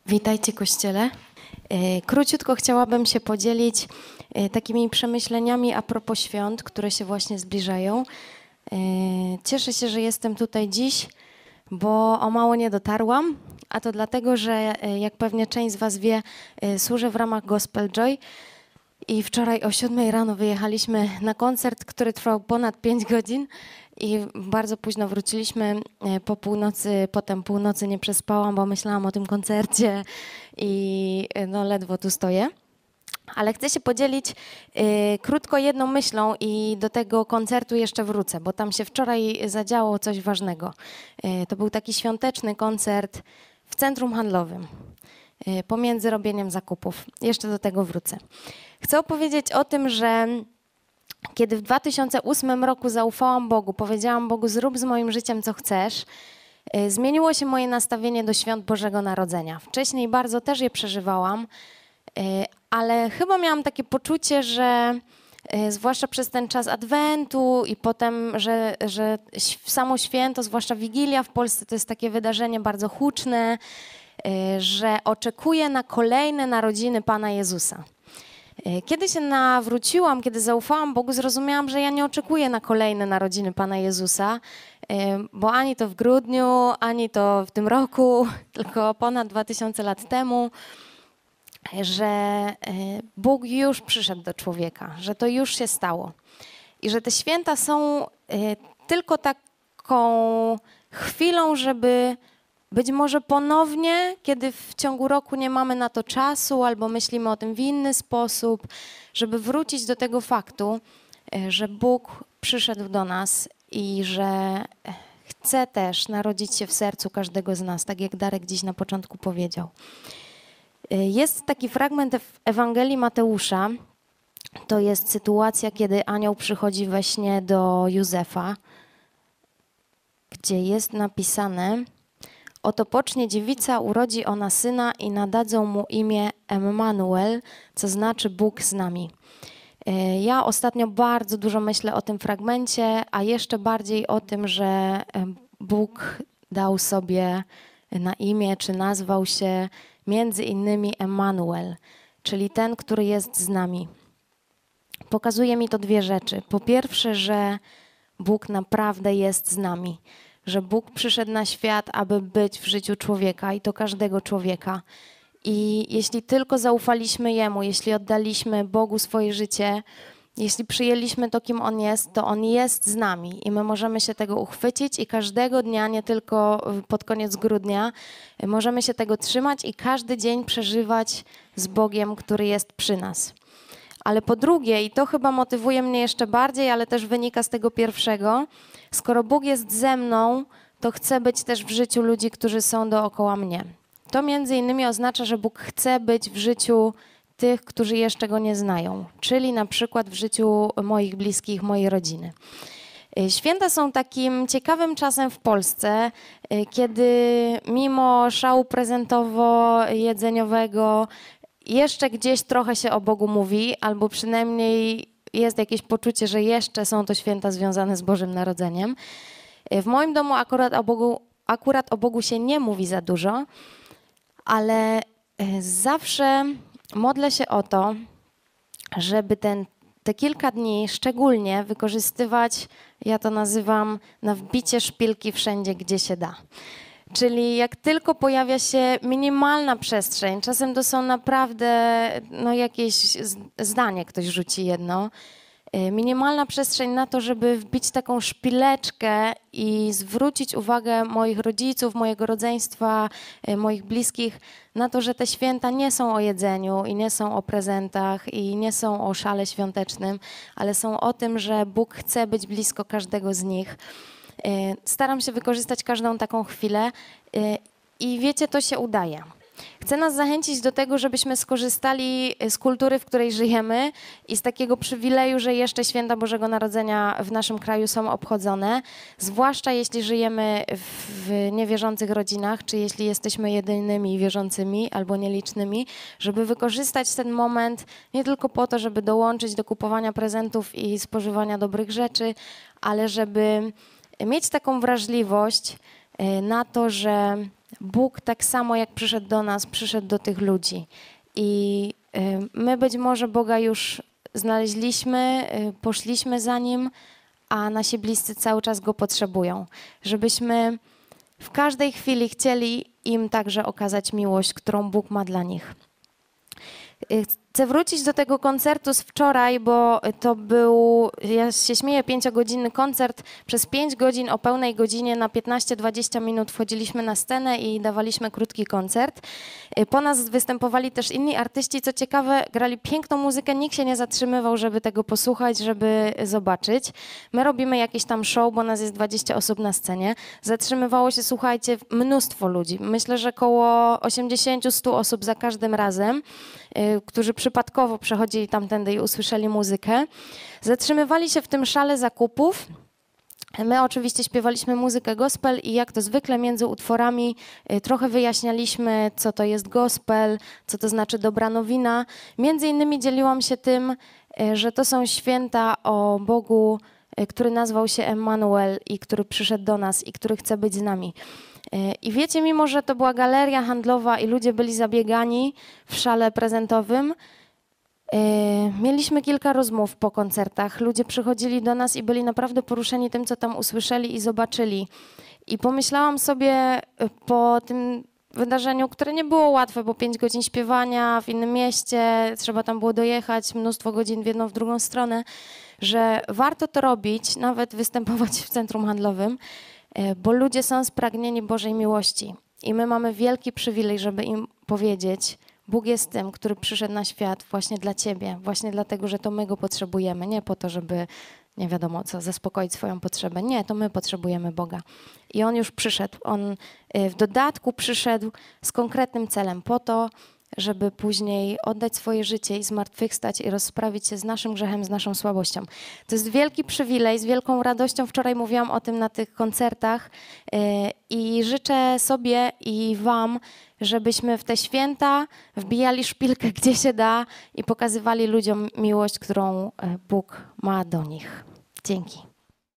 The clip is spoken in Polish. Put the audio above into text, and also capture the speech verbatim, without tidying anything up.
Witajcie, Kościele. Króciutko chciałabym się podzielić takimi przemyśleniami a propos świąt, które się właśnie zbliżają. Cieszę się, że jestem tutaj dziś, bo o mało nie dotarłam, a to dlatego, że jak pewnie część z was wie, służę w ramach Gospel Joy i wczoraj o siódmej rano wyjechaliśmy na koncert, który trwał ponad pięć godzin i bardzo późno wróciliśmy po północy, potem północy nie przespałam, bo myślałam o tym koncercie i no ledwo tu stoję. Ale chcę się podzielić y, krótko jedną myślą i do tego koncertu jeszcze wrócę, bo tam się wczoraj zadziało coś ważnego. Y, to był taki świąteczny koncert w centrum handlowym, y, pomiędzy robieniem zakupów. Jeszcze do tego wrócę. Chcę opowiedzieć o tym, że kiedy w dwa tysiące ósmym roku zaufałam Bogu, powiedziałam Bogu, zrób z moim życiem co chcesz, y, zmieniło się moje nastawienie do świąt Bożego Narodzenia. Wcześniej bardzo też je przeżywałam, y, ale chyba miałam takie poczucie, że y, zwłaszcza przez ten czas Adwentu i potem, że, że samo święto, zwłaszcza Wigilia w Polsce, to jest takie wydarzenie bardzo huczne, y, że oczekuję na kolejne narodziny Pana Jezusa. Kiedy się nawróciłam, kiedy zaufałam Bogu, zrozumiałam, że ja nie oczekuję na kolejne narodziny Pana Jezusa, bo ani to w grudniu, ani to w tym roku, tylko ponad dwa tysiące lat temu, że Bóg już przyszedł do człowieka, że to już się stało i że te święta są tylko taką chwilą, żeby być może ponownie, kiedy w ciągu roku nie mamy na to czasu albo myślimy o tym w inny sposób, żeby wrócić do tego faktu, że Bóg przyszedł do nas i że chce też narodzić się w sercu każdego z nas, tak jak Darek dziś na początku powiedział. Jest taki fragment w Ewangelii Mateusza, to jest sytuacja, kiedy anioł przychodzi we śnie do Józefa, gdzie jest napisane: oto pocznie dziewica, urodzi ona syna i nadadzą mu imię Emmanuel, co znaczy Bóg z nami. Ja ostatnio bardzo dużo myślę o tym fragmencie, a jeszcze bardziej o tym, że Bóg dał sobie na imię, czy nazwał się między innymi Emmanuel, czyli ten, który jest z nami. Pokazuje mi to dwie rzeczy. Po pierwsze, że Bóg naprawdę jest z nami, że Bóg przyszedł na świat, aby być w życiu człowieka i to każdego człowieka. I jeśli tylko zaufaliśmy Jemu, jeśli oddaliśmy Bogu swoje życie, jeśli przyjęliśmy to, kim On jest, to On jest z nami i my możemy się tego uchwycić i każdego dnia, nie tylko pod koniec grudnia, możemy się tego trzymać i każdy dzień przeżywać z Bogiem, który jest przy nas. Ale po drugie, i to chyba motywuje mnie jeszcze bardziej, ale też wynika z tego pierwszego, skoro Bóg jest ze mną, to chcę być też w życiu ludzi, którzy są dookoła mnie. To między innymi oznacza, że Bóg chce być w życiu tych, którzy jeszcze Go nie znają, czyli na przykład w życiu moich bliskich, mojej rodziny. Święta są takim ciekawym czasem w Polsce, kiedy mimo szału prezentowo-jedzeniowego jeszcze gdzieś trochę się o Bogu mówi, albo przynajmniej jest jakieś poczucie, że jeszcze są to święta związane z Bożym Narodzeniem. W moim domu akurat o Bogu, akurat o Bogu się nie mówi za dużo, ale zawsze modlę się o to, żeby ten, te kilka dni szczególnie wykorzystywać, ja to nazywam, na wbicie szpilki wszędzie, gdzie się da. Czyli jak tylko pojawia się minimalna przestrzeń, czasem to są naprawdę no, jakieś zdanie, ktoś rzuci jedno, minimalna przestrzeń na to, żeby wbić taką szpileczkę i zwrócić uwagę moich rodziców, mojego rodzeństwa, moich bliskich na to, że te święta nie są o jedzeniu i nie są o prezentach i nie są o szale świątecznym, ale są o tym, że Bóg chce być blisko każdego z nich. Staram się wykorzystać każdą taką chwilę i wiecie, to się udaje. Chcę nas zachęcić do tego, żebyśmy skorzystali z kultury, w której żyjemy i z takiego przywileju, że jeszcze święta Bożego Narodzenia w naszym kraju są obchodzone, zwłaszcza jeśli żyjemy w niewierzących rodzinach, czy jeśli jesteśmy jedynymi wierzącymi albo nielicznymi, żeby wykorzystać ten moment nie tylko po to, żeby dołączyć do kupowania prezentów i spożywania dobrych rzeczy, ale żeby mieć taką wrażliwość na to, że Bóg tak samo jak przyszedł do nas, przyszedł do tych ludzi. I my być może Boga już znaleźliśmy, poszliśmy za Nim, a nasi bliscy cały czas Go potrzebują. Żebyśmy w każdej chwili chcieli im także okazać miłość, którą Bóg ma dla nich. Chcę wrócić do tego koncertu z wczoraj, bo to był, ja się śmieję, pięciogodzinny koncert. Przez pięć godzin o pełnej godzinie na piętnaście dwadzieścia minut wchodziliśmy na scenę i dawaliśmy krótki koncert. Po nas występowali też inni artyści. Co ciekawe, grali piękną muzykę, nikt się nie zatrzymywał, żeby tego posłuchać, żeby zobaczyć. My robimy jakieś tam show, bo nas jest dwadzieścia osób na scenie. Zatrzymywało się, słuchajcie, mnóstwo ludzi. Myślę, że około osiemdziesiąt do stu osób za każdym razem, którzy przypadkowo przechodzili tamtędy i usłyszeli muzykę. Zatrzymywali się w tym szale zakupów. My oczywiście śpiewaliśmy muzykę gospel i jak to zwykle między utworami trochę wyjaśnialiśmy, co to jest gospel, co to znaczy dobra nowina. Między innymi dzieliłam się tym, że to są święta o Bogu, który nazwał się Emmanuel i który przyszedł do nas i który chce być z nami. I wiecie, mimo że to była galeria handlowa i ludzie byli zabiegani w szale prezentowym, mieliśmy kilka rozmów po koncertach. Ludzie przychodzili do nas i byli naprawdę poruszeni tym, co tam usłyszeli i zobaczyli. I pomyślałam sobie po tym wydarzeniu, które nie było łatwe, bo pięć godzin śpiewania w innym mieście, trzeba tam było dojechać, mnóstwo godzin w jedną, w drugą stronę, że warto to robić, nawet występować w centrum handlowym, bo ludzie są spragnieni Bożej miłości. I my mamy wielki przywilej, żeby im powiedzieć, Bóg jest tym, który przyszedł na świat właśnie dla ciebie, właśnie dlatego, że to my Go potrzebujemy, nie po to, żeby, nie wiadomo co, zaspokoić swoją potrzebę. Nie, to my potrzebujemy Boga. I On już przyszedł. On w dodatku przyszedł z konkretnym celem, po to, żeby później oddać swoje życie i zmartwychwstać i rozprawić się z naszym grzechem, z naszą słabością. To jest wielki przywilej, z wielką radością. Wczoraj mówiłam o tym na tych koncertach i życzę sobie i wam, żebyśmy w te święta wbijali szpilkę gdzie się da i pokazywali ludziom miłość, którą Bóg ma do nich. Dzięki.